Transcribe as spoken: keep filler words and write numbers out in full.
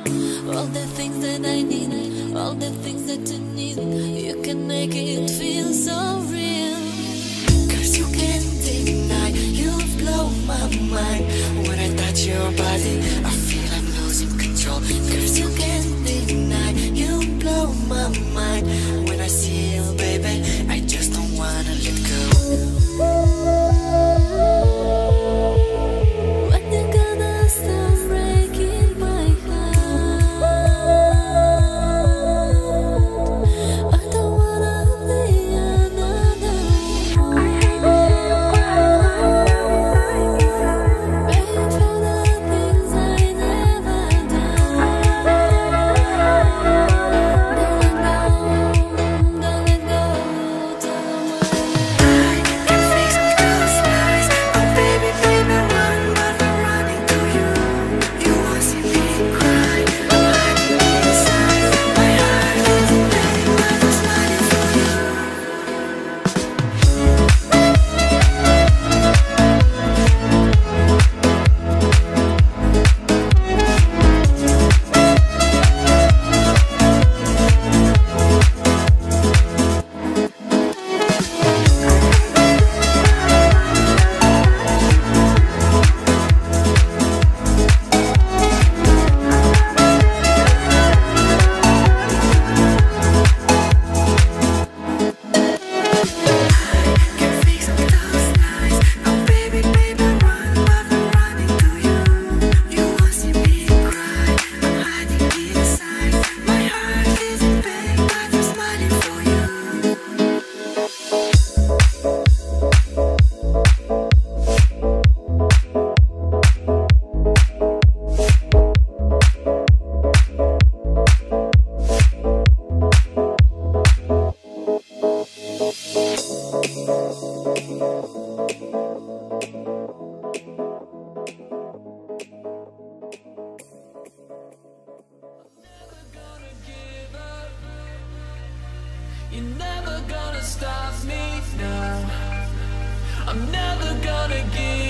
All the things that I need, all the things that you need, you can make it feel so real. Cause you can't deny, you blow my mind. When I touch your body, I feel I'm losing control. Cause you can't deny, you blow my mind. When I see you, baby, I just don't wanna let go. You're never gonna stop me now. I'm never gonna give